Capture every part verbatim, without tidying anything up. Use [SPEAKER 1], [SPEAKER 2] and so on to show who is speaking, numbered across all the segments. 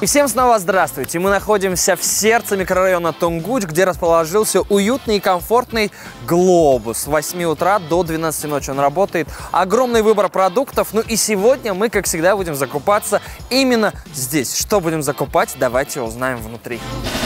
[SPEAKER 1] И всем снова здравствуйте! Мы находимся в сердце микрорайона Тунгуч, где расположился уютный и комфортный глобус. С восьми утра до двенадцати ночи он работает. Огромный выбор продуктов. Ну и сегодня мы, как всегда, будем закупаться именно здесь. Что будем закупать, давайте узнаем внутри.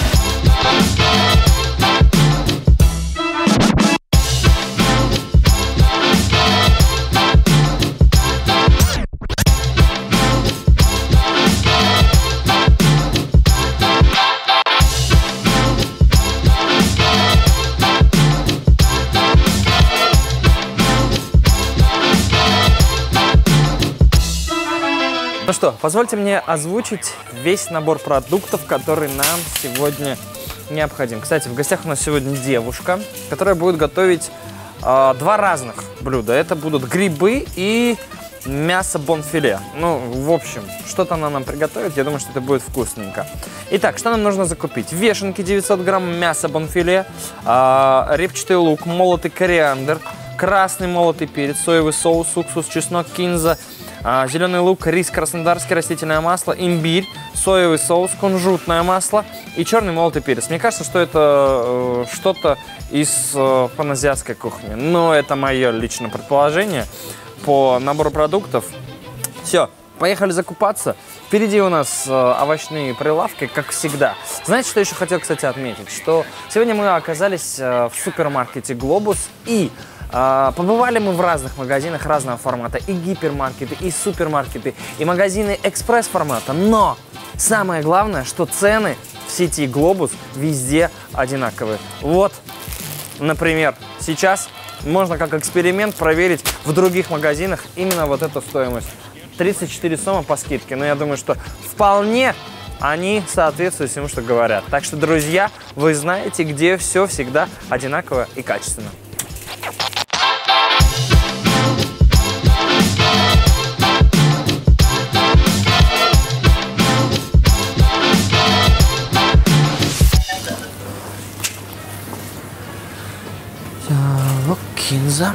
[SPEAKER 1] Ну что, позвольте мне озвучить весь набор продуктов, который нам сегодня необходим. Кстати, в гостях у нас сегодня девушка, которая будет готовить э, два разных блюда. Это будут грибы и мясо бонфиле. Ну, в общем, что-то она нам приготовит. Я думаю, что это будет вкусненько. Итак, что нам нужно закупить? Вешенки девятьсот грамм мяса бонфиле, э, репчатый лук, молотый кориандр, красный молотый перец, соевый соус, уксус, чеснок, кинза, зеленый лук, рис краснодарский, растительное масло, имбирь, соевый соус, кунжутное масло и черный молотый перец. Мне кажется, что это э, что-то из э, паназиатской кухни. Но это мое личное предположение по набору продуктов. Все, поехали закупаться. Впереди у нас э, овощные прилавки, как всегда. Знаете, что еще хотел, кстати, отметить? Что сегодня мы оказались э, в супермаркете «Глобус» и Uh, побывали мы в разных магазинах разного формата, и гипермаркеты, и супермаркеты, и магазины экспресс-формата. Но самое главное, что цены в сети «Глобус» везде одинаковые. Вот, например, сейчас можно как эксперимент проверить в других магазинах именно вот эту стоимость. тридцать четыре сомы по скидке, но я думаю, что вполне они соответствуют всему, что говорят. Так что, друзья, вы знаете, где все всегда одинаково и качественно. Кинза.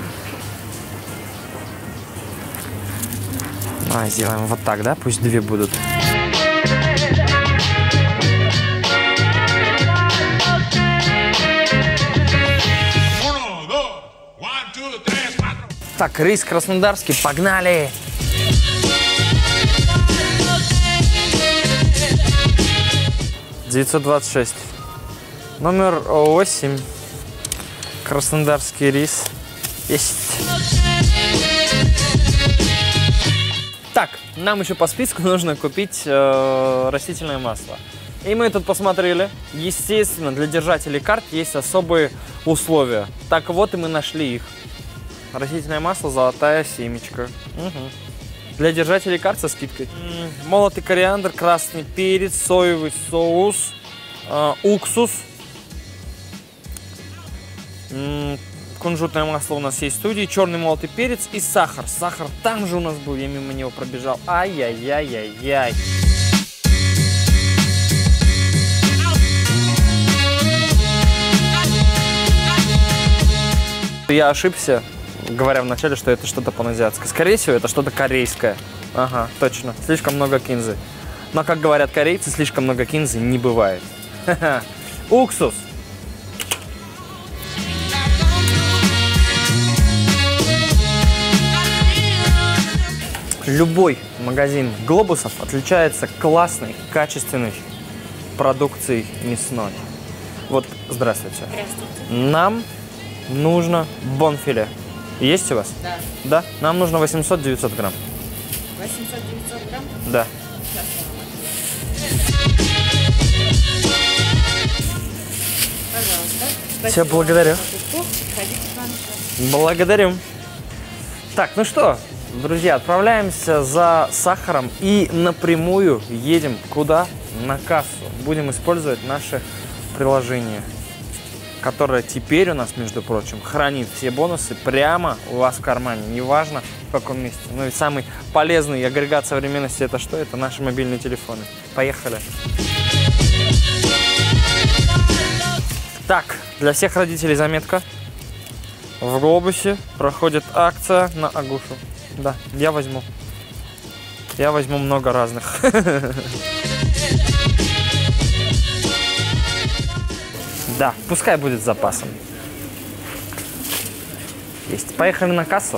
[SPEAKER 1] Давай сделаем вот так, да? Пусть две будут. Так, рис краснодарский, погнали! девятьсот двадцать шесть. Номер восемь. Краснодарский рис. Есть. Так, нам еще по списку нужно купить э, растительное масло. И мы тут посмотрели. Естественно, для держателей карт есть особые условия. Так вот и мы нашли их. Растительное масло «Золотая семечка». Угу. Для держателей карт со скидкой. М-м, молотый кориандр, красный перец, соевый соус, э, уксус. М-м, кунжутное масло у нас есть в студии, черный молотый перец и сахар. Сахар там же у нас был, я мимо него пробежал. Ай-яй-яй-яй-яй. Я ошибся, говоря вначале, что это что-то паназиатское. Скорее всего, это что-то корейское. Ага, точно. Слишком много кинзы. Но, как говорят корейцы, слишком много кинзы не бывает. Уксус. Любой магазин «Глобусов» отличается классной, качественной продукцией мясной. Вот, здравствуйте. Здравствуйте. Нам нужно бонфиле. Есть у вас? Да. Да? Нам нужно восемьсот-девятьсот грамм.
[SPEAKER 2] восемьсот-девятьсот грамм?
[SPEAKER 1] Да.
[SPEAKER 2] Пожалуйста.
[SPEAKER 1] Все, благодарю. Благодарю. Так, ну что, друзья, отправляемся за сахаром и напрямую едем куда? На кассу. Будем использовать наше приложение, которое теперь у нас, между прочим, хранит все бонусы прямо у вас в кармане. Неважно, в каком месте. Ну и самый полезный агрегат современности — это что? Это наши мобильные телефоны. Поехали. Так, для всех родителей заметка. В Глобусе проходит акция на Агушу. Да, я возьму. Я возьму много разных. Да, пускай будет с запасом. Есть. Поехали на кассу.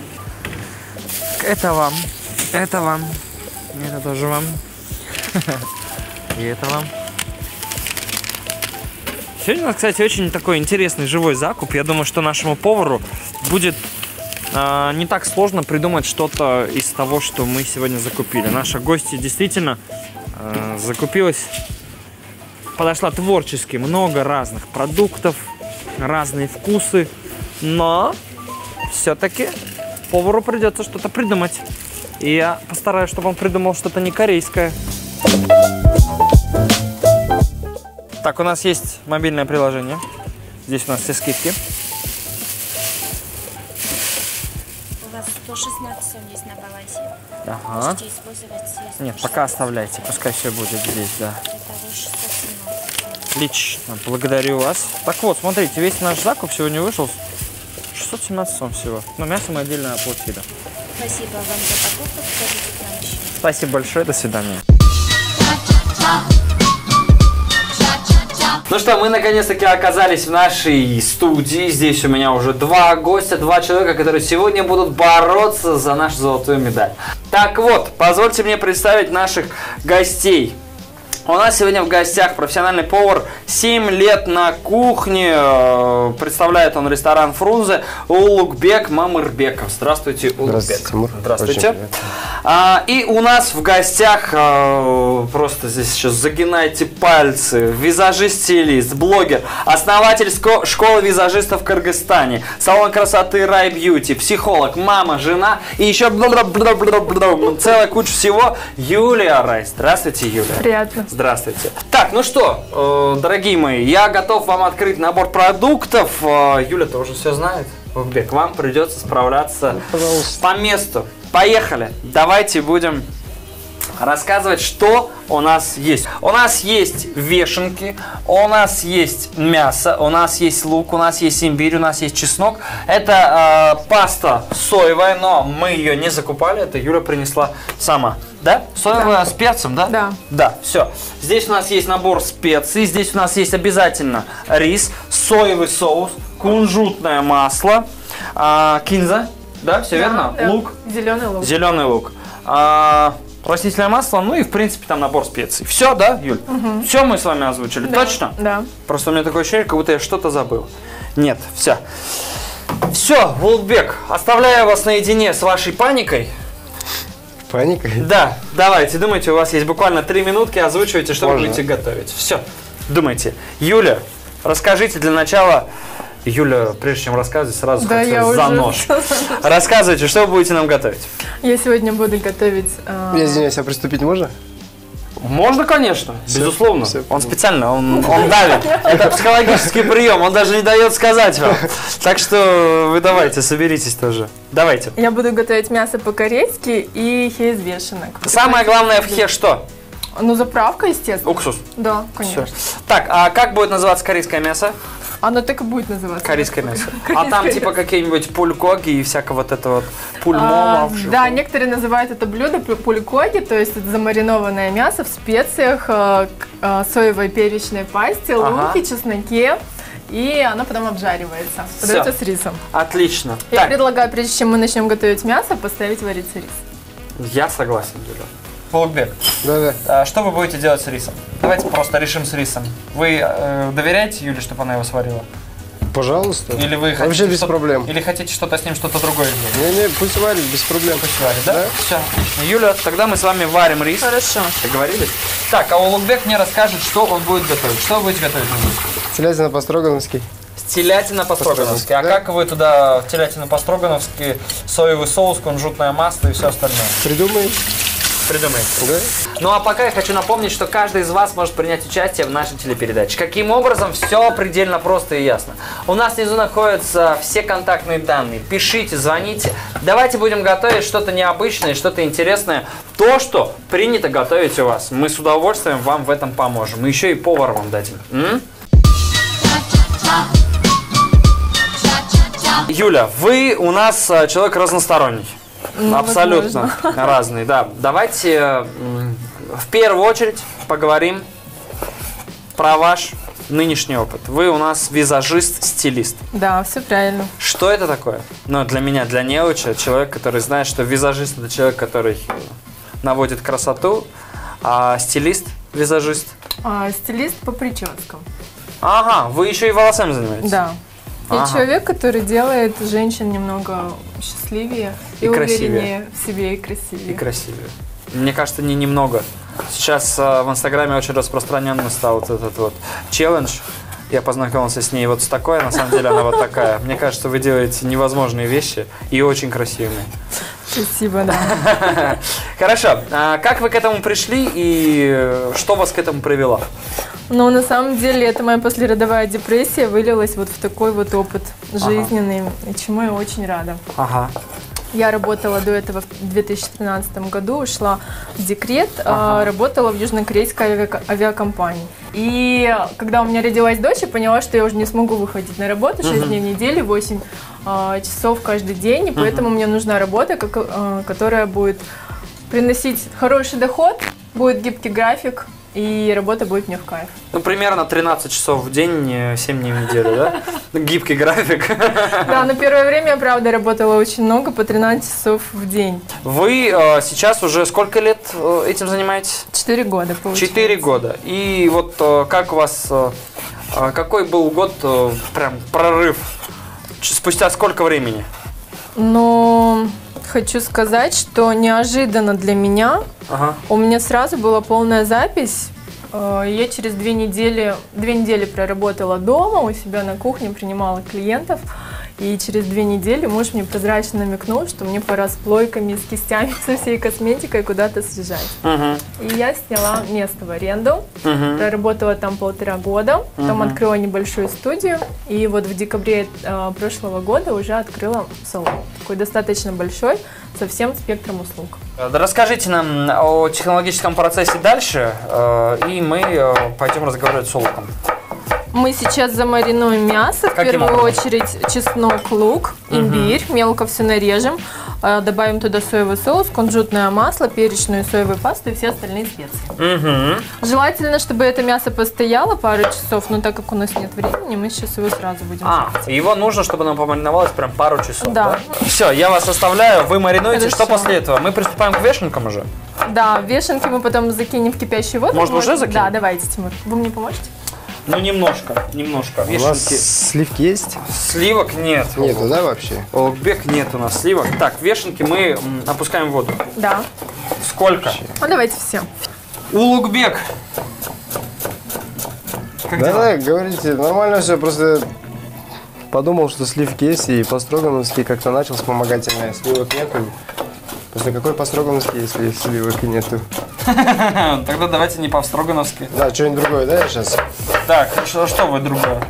[SPEAKER 1] Это вам. Это вам. Это тоже вам. И это вам. Сегодня у нас, кстати, очень такой интересный живой закуп. Я думаю, что нашему повару будет э, не так сложно придумать что-то из того, что мы сегодня закупили. Наша гостья действительно э, закупилась, подошла творчески. Много разных продуктов, разные вкусы. Но все-таки повару придется что-то придумать. И я постараюсь, чтобы он придумал что-то не корейское. Так, у нас есть мобильное приложение. Здесь у нас все скидки.
[SPEAKER 2] У вас сто шестнадцать сом есть на балансе.
[SPEAKER 1] Ага.
[SPEAKER 2] Можете использовать все.
[SPEAKER 1] Нет, пока оставляйте. Пускай все будет здесь, да.
[SPEAKER 2] Это шестьсот семнадцать.
[SPEAKER 1] Отлично. Благодарю вас. Так вот, смотрите, весь наш закуп сегодня вышел шестьсот семнадцать сом всего. Но мясо мы отдельно оплатили.
[SPEAKER 2] Спасибо вам за покупку. Скажите к нам еще.
[SPEAKER 1] Спасибо большое. До свидания. Ну что, мы наконец-таки оказались в нашей студии. Здесь у меня уже два гостя, два человека, которые сегодня будут бороться за нашу золотую медаль. Так вот, позвольте мне представить наших гостей. У нас сегодня в гостях профессиональный повар, семь лет на кухне. Представляет он ресторан Фрунзе, Улугбек Мамырбеков. Здравствуйте, Улугбек.
[SPEAKER 3] Здравствуйте, Тимур.
[SPEAKER 1] Здравствуйте. А, и у нас в гостях, а, просто здесь сейчас загинайте пальцы, визажист-стилист, блогер, основатель школы визажистов в Кыргызстане, салон красоты Рай Бьюти, психолог, мама, жена и еще целая куча всего. Юлия Рай. Здравствуйте, Юлия.
[SPEAKER 4] Приятно.
[SPEAKER 1] Здравствуйте. Так, ну что, э, дорогие мои, я готов вам открыть набор продуктов. Э, Юля тоже все знает. Улугбек, вам придется справляться,
[SPEAKER 3] пожалуйста,
[SPEAKER 1] по месту. Поехали. Давайте будем рассказывать, что у нас есть. У нас есть вешенки, у нас есть мясо, у нас есть лук, у нас есть имбирь, у нас есть чеснок. Это э, паста соевая, но мы ее не закупали, это Юля принесла сама. Да? Соевая
[SPEAKER 4] Да.
[SPEAKER 1] с перцем, да?
[SPEAKER 4] Да.
[SPEAKER 1] Да, все. Здесь у нас есть набор специй, здесь у нас есть обязательно рис, соевый соус, кунжутное масло, э, кинза, да, все
[SPEAKER 4] Да,
[SPEAKER 1] верно?
[SPEAKER 4] да.
[SPEAKER 1] Лук.
[SPEAKER 4] Зеленый лук.
[SPEAKER 1] Зеленый лук. А, растительное масло, ну и в принципе там набор специй. Все, да, Юль? Угу. Все мы с вами озвучили,
[SPEAKER 4] Да.
[SPEAKER 1] точно?
[SPEAKER 4] Да.
[SPEAKER 1] Просто у меня такое ощущение, как будто я что-то забыл. Нет, все. Все, Улугбек, оставляю вас наедине с вашей паникой.
[SPEAKER 3] Паникой?
[SPEAKER 1] Да, давайте, думайте, у вас есть буквально три минутки, озвучивайте, что
[SPEAKER 3] Можно.
[SPEAKER 1] вы будете готовить. Все, думайте. Юля, расскажите для начала. Юля, прежде чем рассказывать, сразу
[SPEAKER 4] Да,
[SPEAKER 1] хотела
[SPEAKER 4] я
[SPEAKER 1] за
[SPEAKER 4] уже
[SPEAKER 1] нож. Рассказывайте, что вы будете нам готовить.
[SPEAKER 4] Я сегодня буду готовить... э,
[SPEAKER 3] Я извиняюсь, а приступить можно?
[SPEAKER 1] Можно, конечно,
[SPEAKER 3] Всё,
[SPEAKER 1] безусловно.
[SPEAKER 3] всё.
[SPEAKER 1] Он специально, он, он давит. Это психологический прием, он даже не дает сказать вам. Так что вы давайте, соберитесь тоже. Давайте.
[SPEAKER 4] Я буду готовить мясо по-корейски и хе из вешенок.
[SPEAKER 1] Самое главное в хе что?
[SPEAKER 4] Ну, заправка, естественно.
[SPEAKER 1] Уксус.
[SPEAKER 4] Да,
[SPEAKER 1] Всё.
[SPEAKER 4] конечно.
[SPEAKER 1] Так, а как будет называться корейское мясо?
[SPEAKER 4] Оно так и будет называться.
[SPEAKER 1] Корейское мясо. А там типа какие-нибудь пулькоги и всякое вот это вот пульмома.
[SPEAKER 4] А, да, некоторые называют это блюдо пу- пулькоги, то есть это замаринованное мясо в специях, э, к- э, соевой перечной пасте,
[SPEAKER 1] Ага.
[SPEAKER 4] луке, чесноке, и оно потом обжаривается. Подается с рисом.
[SPEAKER 1] Отлично.
[SPEAKER 4] Я
[SPEAKER 1] Так,
[SPEAKER 4] предлагаю, прежде чем мы начнем готовить мясо, поставить вариться рис.
[SPEAKER 1] я согласен, Юля. Улугбек,
[SPEAKER 3] Да-да.
[SPEAKER 1] а что вы будете делать с рисом? Давайте просто решим с рисом. Вы э, доверяете Юле, чтобы она его сварила?
[SPEAKER 3] Пожалуйста.
[SPEAKER 1] Или вы хотите
[SPEAKER 3] Вообще без
[SPEAKER 1] что-то-
[SPEAKER 3] проблем.
[SPEAKER 1] Или хотите что-то с ним, что-то другое сделать?
[SPEAKER 3] Не-не, пусть варит, без проблем.
[SPEAKER 1] Варить, да?
[SPEAKER 3] Да.
[SPEAKER 1] Все, отлично. Юля, тогда мы с вами варим рис.
[SPEAKER 4] Хорошо.
[SPEAKER 1] Договорились? Так, а Улугбек мне расскажет, что он будет готовить. Что вы будете готовить?
[SPEAKER 3] Телятина по-строгановски.
[SPEAKER 1] Телятина по-строгановски. А
[SPEAKER 3] Да.
[SPEAKER 1] как вы туда в телятину по-строгановски, соевый соус, кунжутное масло и все остальное?
[SPEAKER 3] Придумай.
[SPEAKER 1] Придумаете.
[SPEAKER 3] Да?
[SPEAKER 1] Ну а пока я хочу напомнить, что каждый из вас может принять участие в нашей телепередаче. Каким образом? Все предельно просто и ясно. У нас внизу находятся все контактные данные. Пишите, звоните. Давайте будем готовить что-то необычное, что-то интересное. То, что принято готовить у вас. Мы с удовольствием вам в этом поможем. Мы еще и повар вам дадим. М? Юля, вы у нас э, человек разносторонний.
[SPEAKER 4] Ну,
[SPEAKER 1] Абсолютно разный, да. Давайте м, в первую очередь поговорим про ваш нынешний опыт. Вы у нас визажист-стилист.
[SPEAKER 4] Да, все правильно.
[SPEAKER 1] Что это такое? Ну, для меня, для неуча, человек, который знает, что визажист – это человек, который наводит красоту, а стилист, визажист?
[SPEAKER 4] А, стилист по прическам.
[SPEAKER 1] Ага, вы еще и волосами занимаетесь?
[SPEAKER 4] Да. Я
[SPEAKER 1] Ага.
[SPEAKER 4] человек, который делает женщин немного счастливее и,
[SPEAKER 1] И
[SPEAKER 4] увереннее в себе и красивее.
[SPEAKER 1] И красивее. Мне кажется, не немного. Сейчас э, в Инстаграме очень распространенный стал вот этот вот челлендж. Я познакомился с ней вот с такой, а на самом деле она вот такая. Мне кажется, вы делаете невозможные вещи и очень красивые.
[SPEAKER 4] Спасибо, да.
[SPEAKER 1] Хорошо. А как вы к этому пришли и что вас к этому привело?
[SPEAKER 4] Но на самом деле это моя послеродовая депрессия вылилась вот в такой вот опыт жизненный, и чему я очень рада.
[SPEAKER 1] Ага.
[SPEAKER 4] Я работала до этого в две тысячи тринадцатом году, ушла в декрет,
[SPEAKER 1] Ага.
[SPEAKER 4] а, работала в южнокорейской авиако- авиакомпании. И когда у меня родилась дочь, я поняла, что я уже не смогу выходить на работу шесть дней в неделю, восемь а, часов каждый день, и поэтому мне нужна работа, как, а, которая будет приносить хороший доход, будет гибкий график, и работа будет мне в кайф.
[SPEAKER 1] Ну, примерно тринадцать часов в день, семь дней в неделю, да? Гибкий график.
[SPEAKER 4] Да, но первое время я, правда, работала очень много, по тринадцать часов в день.
[SPEAKER 1] Вы э, сейчас уже сколько лет э, этим занимаетесь?
[SPEAKER 4] Четыре года, получается.
[SPEAKER 1] Четыре года. И вот э, как у вас, э, э, какой был год, э, прям прорыв? Ч- Спустя сколько времени?
[SPEAKER 4] Но хочу сказать, что неожиданно для меня
[SPEAKER 1] Ага.
[SPEAKER 4] у меня сразу была полная запись. Э, Я через две недели, две недели проработала дома, у себя на кухне принимала клиентов. И через две недели муж мне прозрачно намекнул, что мне пора с плойками, с кистями, со всей косметикой куда-то съезжать.
[SPEAKER 1] Угу.
[SPEAKER 4] И я сняла место в аренду,
[SPEAKER 1] Угу.
[SPEAKER 4] проработала там полтора года, потом
[SPEAKER 1] Мгм.
[SPEAKER 4] открыла небольшую студию. И вот в декабре э, прошлого года уже открыла салон. Такой достаточно большой, со всем спектром услуг.
[SPEAKER 1] Да, расскажите нам о технологическом процессе дальше, э, и мы э, пойдем разговаривать с Олухом.
[SPEAKER 4] Мы сейчас замаринуем мясо. В
[SPEAKER 1] Каким
[SPEAKER 4] первую
[SPEAKER 1] образом?
[SPEAKER 4] очередь чеснок, лук, имбирь. Мелко все нарежем. Э, Добавим туда соевый соус, кунжутное масло, перечную соевую пасту и все остальные специи.
[SPEAKER 1] Угу.
[SPEAKER 4] Желательно, чтобы это мясо постояло пару часов, но так как у нас нет времени, мы сейчас его сразу будем
[SPEAKER 1] А,
[SPEAKER 4] жарить.
[SPEAKER 1] его нужно, чтобы оно помариновалось прям пару часов, да?
[SPEAKER 4] Да.
[SPEAKER 1] Все, я вас оставляю, вы маринуете.
[SPEAKER 4] Хорошо.
[SPEAKER 1] Что после этого? Мы приступаем к вешенкам уже?
[SPEAKER 4] Да, вешенки мы потом закинем в кипящую воду.
[SPEAKER 1] Может, уже закинем?
[SPEAKER 4] Да, давайте, Тимур. Вы мне поможете?
[SPEAKER 1] Ну, немножко, немножко.
[SPEAKER 3] У нас
[SPEAKER 1] Вешенки.
[SPEAKER 3] сливки есть?
[SPEAKER 1] Сливок нет.
[SPEAKER 3] Нету, да, вообще?
[SPEAKER 1] Олукбек нет у нас сливок. Так, вешенки мы м, опускаем в воду.
[SPEAKER 4] Да.
[SPEAKER 1] Сколько?
[SPEAKER 4] Ну, давайте все.
[SPEAKER 1] Улугбек. Как
[SPEAKER 3] Да,
[SPEAKER 1] дела?
[SPEAKER 3] да, говорите, нормально все, просто подумал, что сливки есть, и по-строгановски как-то начал вспомогательное. Сливок нету. Просто какой по-строгановски, если сливок и нету?
[SPEAKER 1] Тогда давайте не по-строгановски.
[SPEAKER 3] Да, что-нибудь другое, да, сейчас?
[SPEAKER 1] Так, что, что вы другое?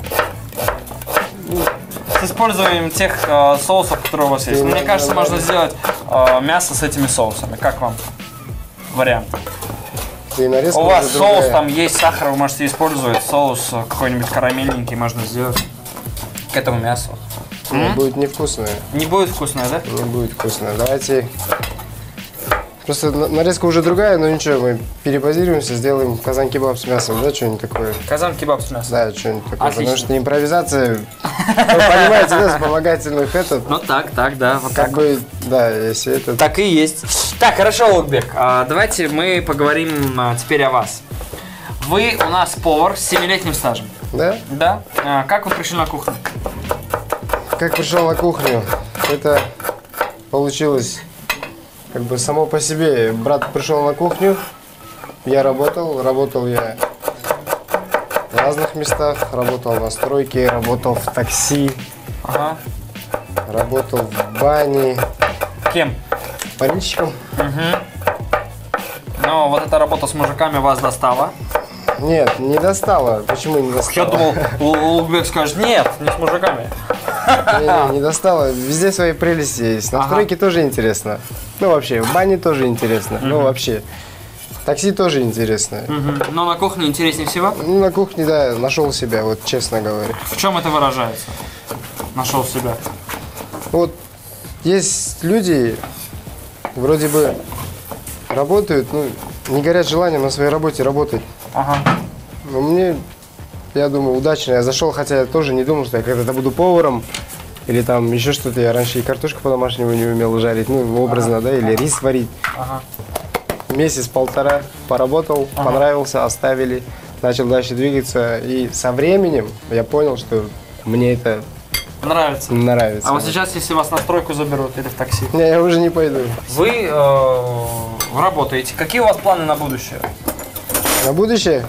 [SPEAKER 1] С использованием тех э, соусов, которые у вас есть.
[SPEAKER 3] Ты,
[SPEAKER 1] Мне кажется,
[SPEAKER 3] наверное,
[SPEAKER 1] можно сделать э, мясо с этими соусами. Как вам вариант?
[SPEAKER 3] И нарезка
[SPEAKER 1] У вас
[SPEAKER 3] уже
[SPEAKER 1] соус,
[SPEAKER 3] другая.
[SPEAKER 1] там есть сахар, вы можете использовать. Соус э, какой-нибудь карамельненький можно сделать к этому мясу.
[SPEAKER 3] Ну,
[SPEAKER 1] М?
[SPEAKER 3] будет невкусное.
[SPEAKER 1] Не будет вкусное, да?
[SPEAKER 3] Не будет вкусно. Давайте... Просто на- нарезка уже другая, но ничего, мы перепозируемся, сделаем казан-кебаб с мясом, да, что-нибудь такое?
[SPEAKER 1] Казан-кебаб с мясом.
[SPEAKER 3] Да, что-нибудь такое.
[SPEAKER 1] Отлично.
[SPEAKER 3] Потому что импровизация, вы понимаете, да, вспомогательных этот,
[SPEAKER 1] Ну так, так, да. Вот
[SPEAKER 3] как
[SPEAKER 1] так.
[SPEAKER 3] бы, да, если это...
[SPEAKER 1] Так и есть. Так, хорошо, Олукбек, а, давайте мы поговорим а, теперь о вас. Вы у нас повар с семилетним стажем.
[SPEAKER 3] Да?
[SPEAKER 1] Да? А, как вы пришли на кухню?
[SPEAKER 3] Как пришел на кухню, это получилось как бы само по себе. Брат пришел на кухню, я работал, работал я в разных местах, работал на стройке, работал в такси,
[SPEAKER 1] Ага.
[SPEAKER 3] работал в бане,
[SPEAKER 1] Кем?
[SPEAKER 3] парильщиком.
[SPEAKER 1] Ну, вот эта работа с мужиками вас достала.
[SPEAKER 3] Нет, не достало. Почему не
[SPEAKER 1] Я
[SPEAKER 3] достало?
[SPEAKER 1] думал, Олукбек скажет, нет, не с мужиками.
[SPEAKER 3] Не, не, не достало. Везде свои прелести есть. На
[SPEAKER 1] Ага.
[SPEAKER 3] стройке тоже интересно. Ну, вообще, в бане тоже интересно. Ну, вообще. Такси тоже интересно.
[SPEAKER 1] Мгм. Но на кухне интереснее всего.
[SPEAKER 3] Ну, на кухне, да, нашел себя, вот честно говоря.
[SPEAKER 1] В чем это выражается? Нашел себя.
[SPEAKER 3] Вот есть люди, вроде бы работают, ну, не горят желанием на своей работе работать.
[SPEAKER 1] Ага.
[SPEAKER 3] Но мне я думаю, удачно. Я зашел, хотя я тоже не думал, что я когда-то буду поваром. Или там еще что-то. Я раньше и картошку по-домашнему не умел жарить, ну, образно, ага. да, или рис варить. Ага. Месяц-полтора поработал, ага. понравился, оставили. Начал дальше двигаться. И со временем я понял, что мне это
[SPEAKER 1] нравится.
[SPEAKER 3] нравится.
[SPEAKER 1] А вот сейчас, если вас на стройку заберут или в такси?
[SPEAKER 3] Не, я уже не пойду.
[SPEAKER 1] Вы э, работаете. Какие у вас планы на будущее?
[SPEAKER 3] На будущее?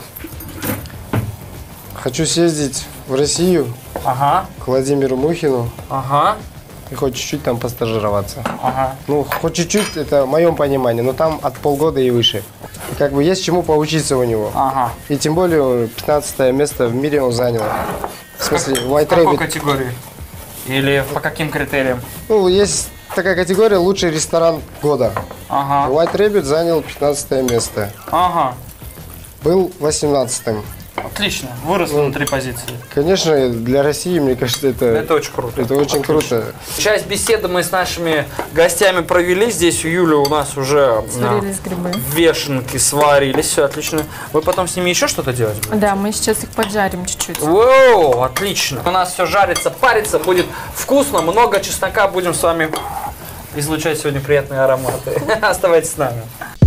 [SPEAKER 3] Хочу съездить в Россию, ага. к Владимиру Мухину. Ага. И хоть чуть-чуть там постажироваться. Ага. Ну, хоть чуть-чуть, это в моем понимании, но там от полгода и выше. Как бы есть чему поучиться у него. Ага. И тем более пятнадцатое место в мире он занял. В смысле, в White Rabbit.
[SPEAKER 1] В какой категории? Или по каким критериям?
[SPEAKER 3] Ну, есть такая категория лучший ресторан года. Ага. White Rabbit занял пятнадцатое место. Ага. Был восемнадцатым.
[SPEAKER 1] Отлично, вырос ну, на три позиции.
[SPEAKER 3] Конечно, для России, мне кажется, это...
[SPEAKER 1] Это очень круто.
[SPEAKER 3] Это очень Отлично. круто.
[SPEAKER 1] Часть беседы мы с нашими гостями провели. Здесь у Юли у нас уже
[SPEAKER 4] сварились грибы.
[SPEAKER 1] Вешенки сварились, все отлично. Вы потом с ними еще что-то делать будете?
[SPEAKER 4] Да, мы сейчас их поджарим чуть-чуть.
[SPEAKER 1] Воу, отлично. У нас все жарится, парится, будет вкусно, много чеснока. Будем с вами излучать сегодня приятные ароматы. Оставайтесь с нами.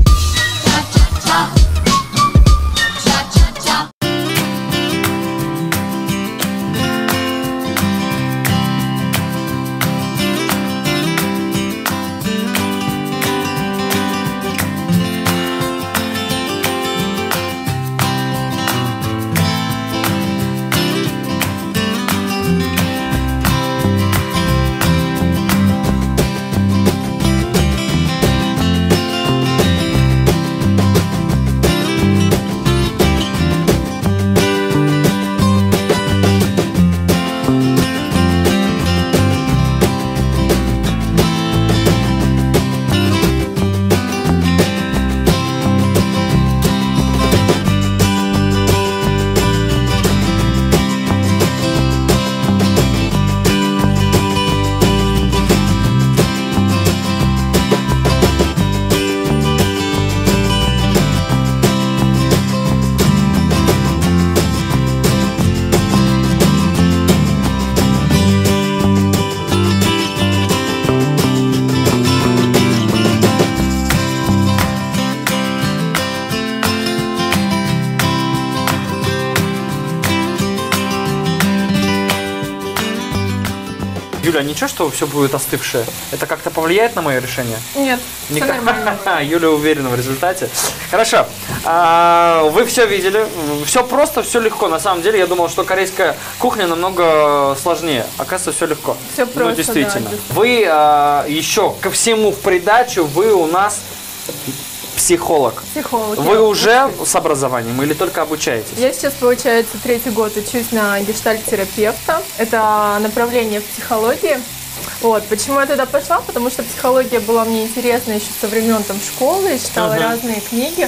[SPEAKER 1] Юля, ничего, что все будет остывшее? Это как-то повлияет на мое решение?
[SPEAKER 4] Нет,
[SPEAKER 1] Никак.
[SPEAKER 4] все нормально.
[SPEAKER 1] Юля уверена в результате. Хорошо. А, вы все видели. Все просто, все легко. На самом деле, я думал, что корейская кухня намного сложнее. Оказывается, все легко.
[SPEAKER 4] Все просто,
[SPEAKER 1] ну, действительно.
[SPEAKER 4] Да,
[SPEAKER 1] вы а, еще ко всему в придачу, вы у нас... Психолог.
[SPEAKER 4] Психолог.
[SPEAKER 1] Вы уже с образованием или только обучаетесь?
[SPEAKER 4] Я сейчас, получается, третий год учусь на гештальт-терапевта. Это направление в психологии. Вот. Почему я туда пошла? Потому что психология была мне интересна еще со времен там, школы. Я читала uh-huh. разные книги.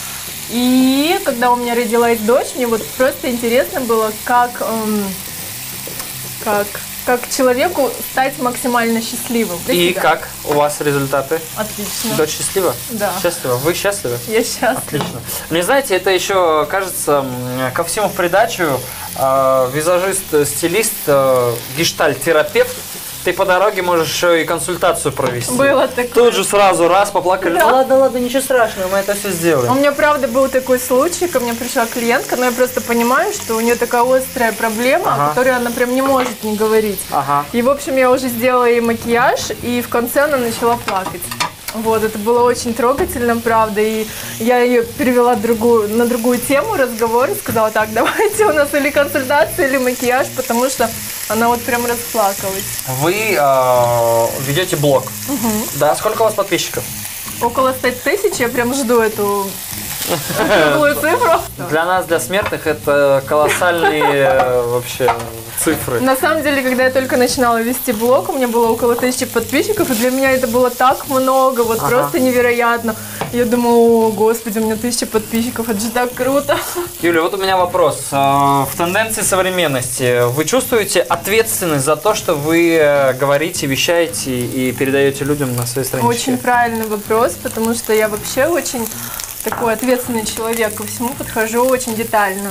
[SPEAKER 4] И когда у меня родилась дочь, мне вот просто интересно было, как, эм, как, как человеку стать максимально счастливым.
[SPEAKER 1] И себя. Как у вас результаты?
[SPEAKER 4] Отлично.
[SPEAKER 1] Дочь счастлива?
[SPEAKER 4] Да.
[SPEAKER 1] Счастлива. Вы счастливы?
[SPEAKER 4] Я счастлива.
[SPEAKER 1] Отлично. Мне, знаете, это еще, кажется, ко всему в придачу, э, визажист, стилист, э, гештальт-терапевт. Ты по дороге можешь еще и консультацию провести.
[SPEAKER 4] Было такое.
[SPEAKER 1] Тут же сразу раз поплакали.
[SPEAKER 4] Да.
[SPEAKER 1] Ну ладно, ладно, ничего страшного, мы это все сделаем.
[SPEAKER 4] У меня, правда, был такой случай, ко мне пришла клиентка, но я просто понимаю, что у нее такая острая проблема, ага. о которой она прям не может не говорить. Ага. И, в общем, я уже сделала ей макияж, и в конце она начала плакать. Вот, это было очень трогательно, правда, и я ее перевела другую, на другую тему разговора, сказала, так, давайте у нас или консультация, или макияж, потому что она вот прям расплакалась.
[SPEAKER 1] Вы э, ведете блог,
[SPEAKER 4] угу.
[SPEAKER 1] да? Сколько у вас подписчиков?
[SPEAKER 4] Около ста тысяч, я прям жду эту круглую цифру.
[SPEAKER 1] Для нас, для смертных, это колоссальные вообще цифры.
[SPEAKER 4] На самом деле, когда я только начинала вести блог, у меня было около тысячи подписчиков, и для меня это было так много, вот ага. просто невероятно. Я думаю, о, господи, у меня тысяча подписчиков, это же так круто.
[SPEAKER 1] Юля, вот у меня вопрос. В тенденции современности вы чувствуете ответственность за то, что вы говорите, вещаете и передаете людям на своей страничке?
[SPEAKER 4] Очень правильный вопрос, потому что я вообще очень такой ответственный человек, ко всему подхожу очень детально.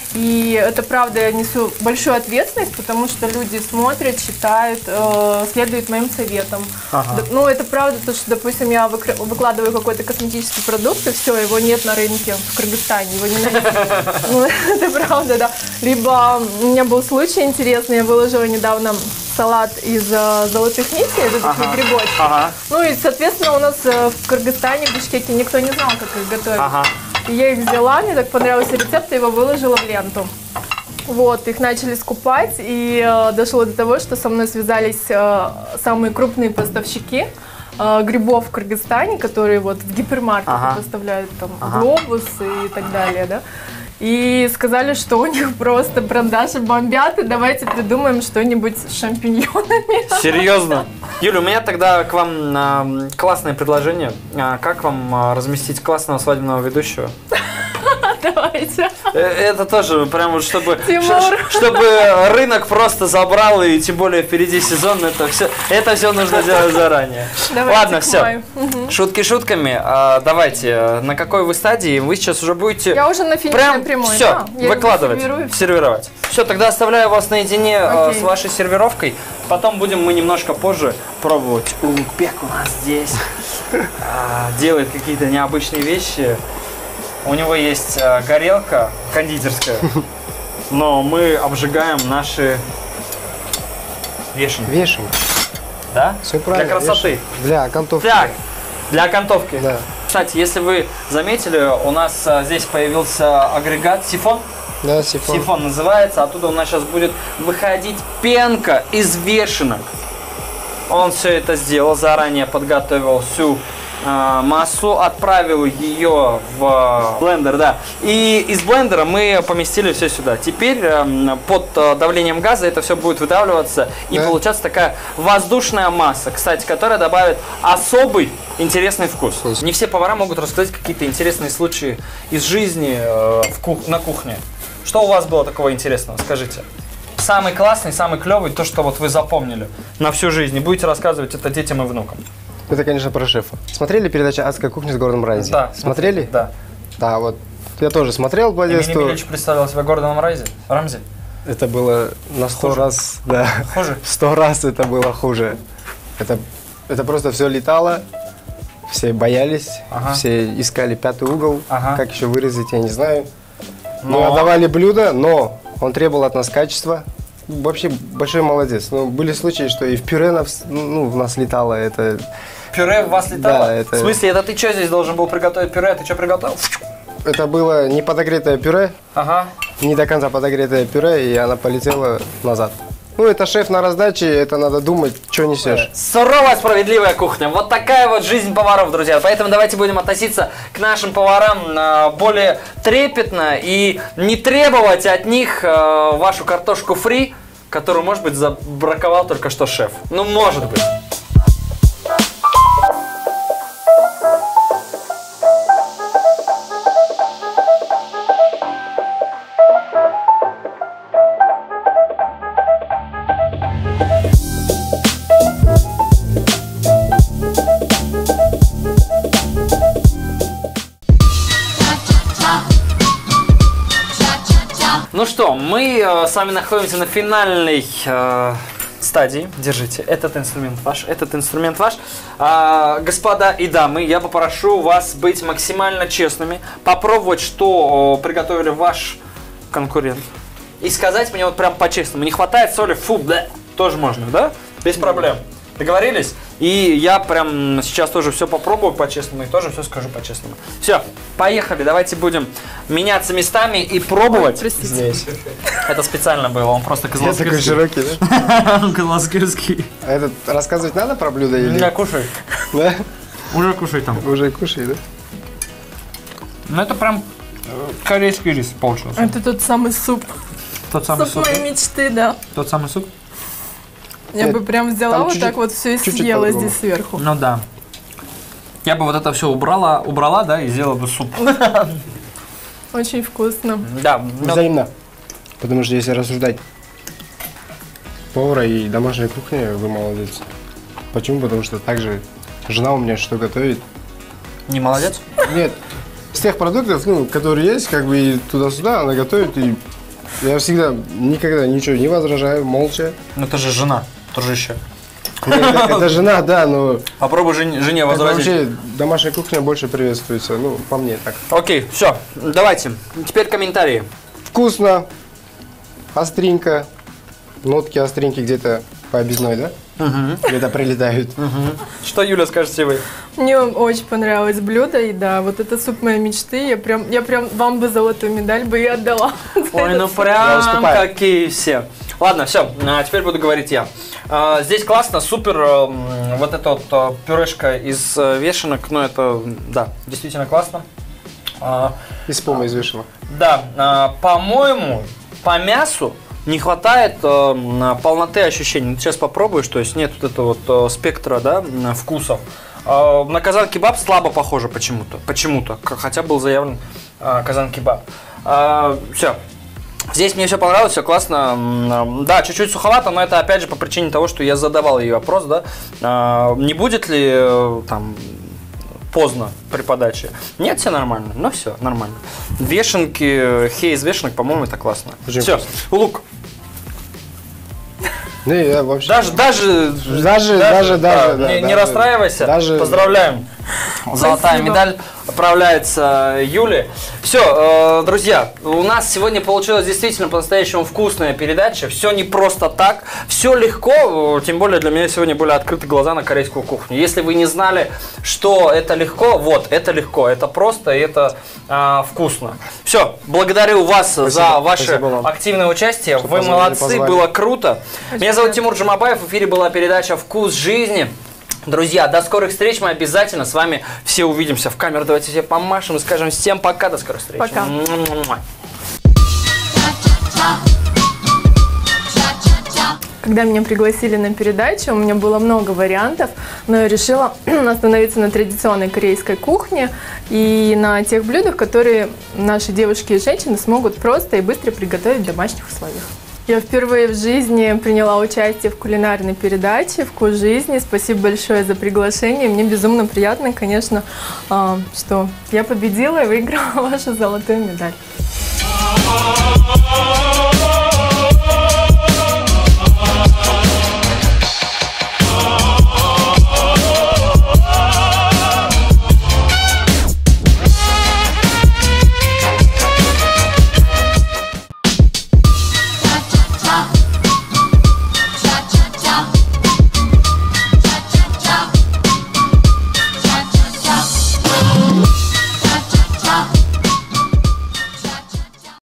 [SPEAKER 4] И это правда, я несу большую ответственность, потому что люди смотрят, читают, э, следуют моим советам.
[SPEAKER 1] Ага.
[SPEAKER 4] Д- Ну, это правда, то, что, допустим, я выкр- выкладываю какой-то косметический продукт, и все, его нет на рынке в Кыргызстане, его не найти. Ну, это правда, да. Либо у меня был случай интересный, я выложила недавно салат из э, золотых нитей, это такие грибочки.
[SPEAKER 1] Ага.
[SPEAKER 4] Ну и, соответственно, у нас э, в Кыргызстане, в Бишкеке никто не знал, как их готовить.
[SPEAKER 1] Ага.
[SPEAKER 4] И я их взяла, мне так понравился рецепт, и его выложила в ленту. Вот, их начали скупать, и э, дошло до того, что со мной связались э, самые крупные поставщики э, грибов в Кыргызстане, которые вот в гипермаркеты
[SPEAKER 1] Ага.
[SPEAKER 4] поставляют там
[SPEAKER 1] Ага.
[SPEAKER 4] глобус и так далее, да. И сказали, что у них просто продажи бомбят, и давайте придумаем что-нибудь с шампиньонами.
[SPEAKER 1] Серьезно? Юля, у меня тогда к вам а, классное предложение. А, как вам а, разместить классного свадебного ведущего?
[SPEAKER 4] Давайте.
[SPEAKER 1] Э, Это тоже прям вот чтобы,
[SPEAKER 4] Тимур.
[SPEAKER 1] ш- чтобы рынок просто забрал, и тем более впереди сезон, это все, это все нужно делать заранее.
[SPEAKER 4] Давайте
[SPEAKER 1] Ладно,
[SPEAKER 4] к
[SPEAKER 1] все.
[SPEAKER 4] маю. Мгм.
[SPEAKER 1] Шутки шутками. А, давайте, э, на какой вы стадии? Вы сейчас уже будете
[SPEAKER 4] Я уже на финишной
[SPEAKER 1] прям
[SPEAKER 4] прямой,
[SPEAKER 1] все
[SPEAKER 4] да. Я
[SPEAKER 1] выкладывать,
[SPEAKER 4] сервирую.
[SPEAKER 1] сервировать. Все, тогда оставляю вас наедине э,
[SPEAKER 4] Окей.
[SPEAKER 1] с вашей сервировкой. Потом будем мы немножко позже пробовать. Улугбек у нас здесь а, делает какие-то необычные вещи. У него есть а, горелка кондитерская, но мы обжигаем наши вешенки.
[SPEAKER 3] Вешаем.
[SPEAKER 1] Да?
[SPEAKER 3] Все правильно.
[SPEAKER 1] Для красоты.
[SPEAKER 3] вешаем. Для окантовки.
[SPEAKER 1] Так, для окантовки.
[SPEAKER 3] Да.
[SPEAKER 1] Кстати, если вы заметили, у нас а, здесь появился агрегат сифон.
[SPEAKER 3] Да, сифон.
[SPEAKER 1] Сифон называется. Оттуда у нас сейчас будет выходить пенка из вешенок. Он все это сделал, заранее подготовил всю э, массу, отправил ее в блендер, да. И из блендера мы поместили все сюда. Теперь э, под э, давлением газа это все будет выдавливаться и
[SPEAKER 3] Да.
[SPEAKER 1] получаться такая воздушная масса, кстати, которая добавит особый интересный вкус.
[SPEAKER 3] Вкус.
[SPEAKER 1] Не все повара могут рассказать какие-то интересные случаи из жизни э, в кух- на кухне. Что у вас было такого интересного? Скажите. Самый классный, самый клевый, то, что вот вы запомнили на всю жизнь. И будете рассказывать это детям и внукам.
[SPEAKER 3] Это, конечно, про шефа. Смотрели передачу «Адская кухня» с Гордоном Рамзи?
[SPEAKER 1] Да.
[SPEAKER 3] Смотрели?
[SPEAKER 1] Да.
[SPEAKER 3] Да, вот. Я тоже смотрел по
[SPEAKER 1] Эмили
[SPEAKER 3] детству.
[SPEAKER 1] Ильич представлял себя Гордоном Рамзи. Рамзи.
[SPEAKER 3] Это было на сто
[SPEAKER 1] Хуже.
[SPEAKER 3] раз, да.
[SPEAKER 1] Хуже?
[SPEAKER 3] В сто раз это было хуже. Это, это просто все летало, все боялись,
[SPEAKER 1] Ага.
[SPEAKER 3] все искали пятый угол.
[SPEAKER 1] Ага.
[SPEAKER 3] Как еще выразить, я не знаю. Мы
[SPEAKER 1] Но-
[SPEAKER 3] отдавали блюдо, но он требовал от нас качества. Вообще большой молодец. Но были случаи, что и в пюре нас, ну, в нас летало. Это,
[SPEAKER 1] Пюре в вас летало?
[SPEAKER 3] Да, это-
[SPEAKER 1] В смысле, это ты что здесь должен был приготовить пюре? Ты что приготовил?
[SPEAKER 3] это было не подогретое пюре,
[SPEAKER 1] Ага.
[SPEAKER 3] не до конца подогретое пюре, и она полетела назад. Ну, это шеф на раздаче, это надо думать, что несешь.
[SPEAKER 1] Суровая справедливая кухня. Вот такая вот жизнь поваров, друзья. Поэтому давайте будем относиться к нашим поварам а, более трепетно и не требовать от них а, вашу картошку фри, которую, может быть, забраковал только что шеф. Ну, может быть. Ну что, мы э, с вами находимся на финальной э, стадии. Держите, этот инструмент ваш, этот инструмент ваш. А, господа и дамы, я попрошу вас быть максимально честными, попробовать, что э, приготовили ваш конкурент, и сказать мне вот прям по-честному. Не хватает соли, фу, да, тоже можно, да? Без проблем. Договорились? И я прям сейчас тоже все попробую по-честному и тоже все скажу по-честному. Все, поехали, давайте будем меняться местами и пробовать.
[SPEAKER 4] Простите.
[SPEAKER 3] Здесь.
[SPEAKER 1] Это специально было, он просто
[SPEAKER 3] Я такой
[SPEAKER 1] козловский.
[SPEAKER 3] широкий, да?
[SPEAKER 1] Козловский.
[SPEAKER 3] А этот рассказывать надо про блюдо или?
[SPEAKER 1] Не, кушай.
[SPEAKER 3] Да?
[SPEAKER 1] Уже кушай там.
[SPEAKER 3] Уже кушай, да?
[SPEAKER 1] Ну это прям э, корейский рис получился.
[SPEAKER 4] Это тот самый суп.
[SPEAKER 1] Тот самый
[SPEAKER 4] Суп
[SPEAKER 1] суп.
[SPEAKER 4] моей мечты, да.
[SPEAKER 1] Тот самый суп?
[SPEAKER 4] Я
[SPEAKER 3] Нет,
[SPEAKER 4] бы прям взяла
[SPEAKER 3] там
[SPEAKER 4] вот
[SPEAKER 3] чуть-чуть-
[SPEAKER 4] так вот все и
[SPEAKER 3] чуть-чуть
[SPEAKER 4] съела
[SPEAKER 3] по-другому.
[SPEAKER 4] здесь сверху.
[SPEAKER 1] Ну да. Я бы вот это все убрала, убрала, да, и сделала бы суп.
[SPEAKER 4] Очень вкусно.
[SPEAKER 1] Да, мед-
[SPEAKER 3] Взаимно. Потому что если рассуждать повара и домашней кухни, вы молодец. Почему? Потому что также жена у меня что готовит.
[SPEAKER 1] не молодец?
[SPEAKER 3] Нет, с тех продуктов, ну, которые есть, как бы и туда-сюда, она готовит и Я всегда, никогда ничего не возражаю, молча.
[SPEAKER 1] Ну это же жена, дружище.
[SPEAKER 3] Это, это жена, да, но...
[SPEAKER 1] Попробуй жене, жене
[SPEAKER 3] как
[SPEAKER 1] возразить.
[SPEAKER 3] вообще домашняя кухня больше приветствуется, ну, по мне так.
[SPEAKER 1] Окей, все, давайте. Теперь комментарии.
[SPEAKER 3] Вкусно, остренько, нотки остренькие где-то по объездной, да?
[SPEAKER 1] Угу.
[SPEAKER 3] Где-то прилетают.
[SPEAKER 1] Угу. Что, Юля, скажете вы?
[SPEAKER 4] Мне очень понравилось блюдо, и да, вот это суп моей мечты. Я прям, я прям вам бы золотую медаль бы и отдала.
[SPEAKER 1] Ой, ну прям какие все. Ладно, все, а теперь буду говорить я. А, здесь классно, супер, вот эта вот пюрешка из вешенок, ну это, да, действительно классно. А,
[SPEAKER 3] Из пома из вешенок.
[SPEAKER 1] Да, а, по-моему, по мясу не хватает э, полноты ощущений. Сейчас попробуешь, то есть нет вот этого вот э, спектра, да, вкусов. Э, на казан-кебаб слабо похоже почему-то, почему-то, хотя был заявлен э, казан-кебаб. Э, все. Здесь мне все понравилось, все классно. Да, чуть-чуть суховато, но это опять же по причине того, что я задавал ей вопрос, да, э, не будет ли э, там поздно при подаче. Нет, все нормально, но все нормально. Вешенки, хей из вешенок, по-моему, это классно. Все, лук.
[SPEAKER 3] Не, я вообще...
[SPEAKER 1] Даже, даже,
[SPEAKER 3] даже, даже,
[SPEAKER 1] да,
[SPEAKER 3] даже,
[SPEAKER 1] не,
[SPEAKER 3] да,
[SPEAKER 1] не
[SPEAKER 3] даже,
[SPEAKER 1] расстраивайся.
[SPEAKER 3] даже...
[SPEAKER 1] Поздравляем. Золотая
[SPEAKER 4] Спасибо.
[SPEAKER 1] медаль отправляется Юле. Все, э, друзья, у нас сегодня получилась действительно по-настоящему вкусная передача. Все не просто так, все легко. Тем более для меня сегодня были открыты глаза на корейскую кухню. Если вы не знали, что это легко, вот, это легко, это просто, и это э, вкусно. Все, благодарю вас
[SPEAKER 3] Спасибо.
[SPEAKER 1] за ваше
[SPEAKER 3] Спасибо
[SPEAKER 1] активное участие.
[SPEAKER 3] Что
[SPEAKER 1] Вы
[SPEAKER 3] позвали,
[SPEAKER 1] молодцы,
[SPEAKER 3] позвали.
[SPEAKER 1] было круто. Меня зовут Тимур Джумабаев, в эфире была передача «Вкус жизни». Друзья, до скорых встреч, мы обязательно с вами все увидимся в камеру. Давайте все помашем и скажем всем пока, до скорых встреч.
[SPEAKER 4] Пока. Когда меня пригласили на передачу, у меня было много вариантов, но я решила остановиться на традиционной корейской кухне и на тех блюдах, которые наши девушки и женщины смогут просто и быстро приготовить в домашних условиях. Я впервые в жизни приняла участие в кулинарной передаче «Вкус жизни». Спасибо большое за приглашение. Мне безумно приятно, конечно, что я победила и выиграла вашу золотую медаль.